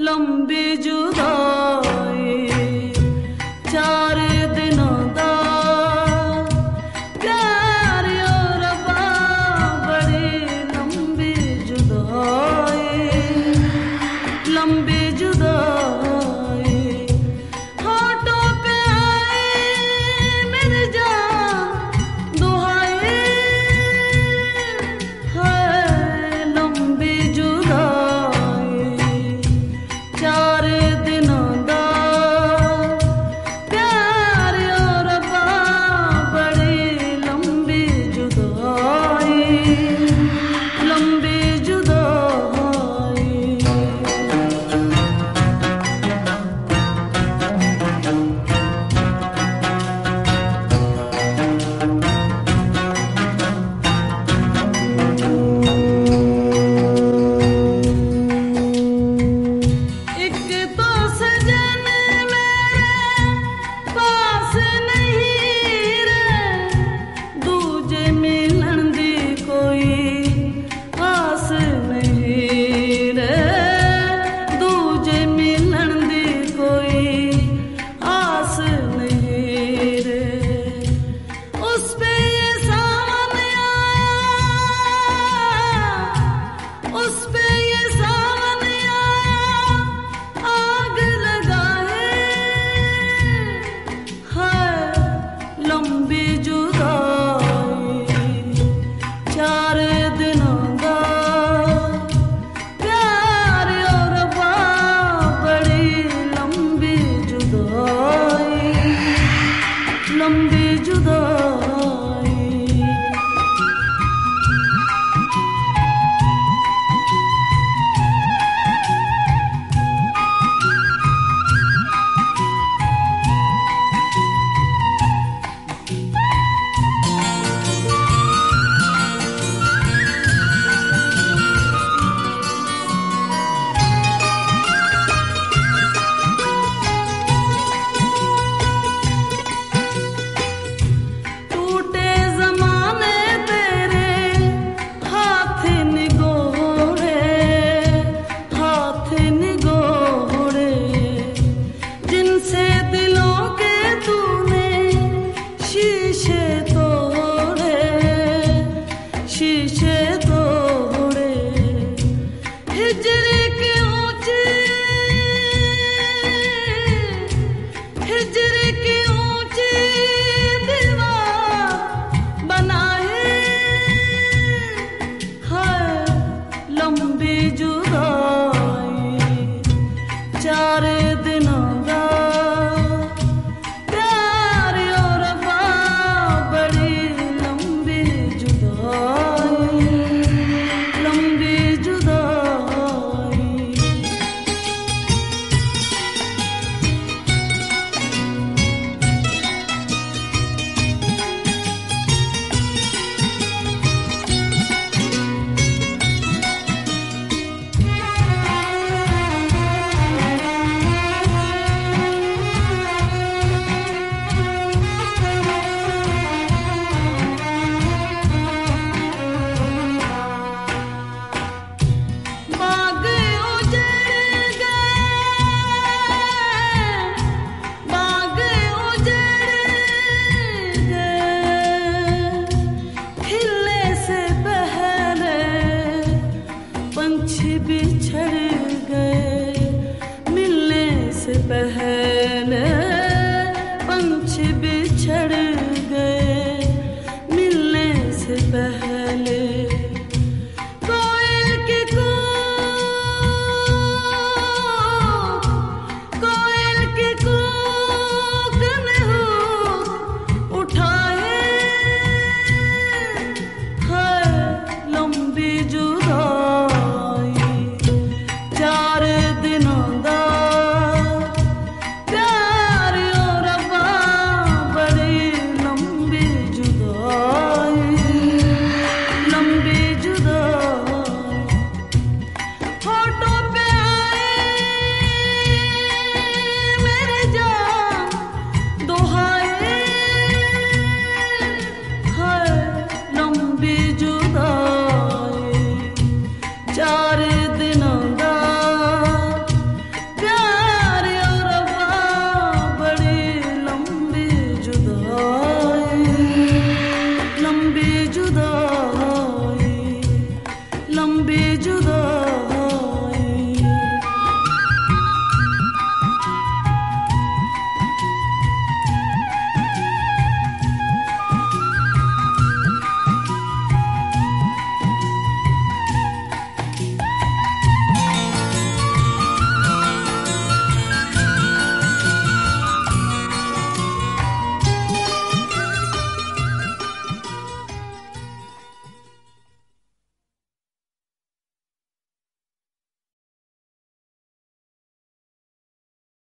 लंबी जुदाई 4 दिनों दा प्यार और बड़ी लंबी जुदाई लंबी जुदाई होठों पे आए मेरी जान दुहाई है लंबी जुदाई 4 दिनों दा प्यार और बड़ी लंबी जुदाई लंबी जुदाई एक तो सजन मेरे पास नहीं रे दूजे मिलन दी कोई आस नहीं रे दूजे मिलन दी कोई आस नहीं रे उस पे ये सावन आया उस पे ये सावन आया आग लगाए है लंबी जुदाई 4 दिनों दा प्यार और बड़ी लंबी जुदाई लंबी जुदाई टूटे ज़माने तेरे हाथ निगोड़े जिनसे दिलों के तूने शीशे तोड़े हिजर के ऊंचे हिजर के ऊंचे दीवार बनाए है लंबी जुदाई 4 दिनों दा प्यार और बड़ी लंबी जुदाई लंबी जुदाई बाग उजड़ गए खिलने से पहले पंछी बिछड़ गए मिलने से पहले पंछी बिछड़ गए मिलने से पहले कोयल के कूक ने हुक उठाए है लंबी जुदाई 4 दिनों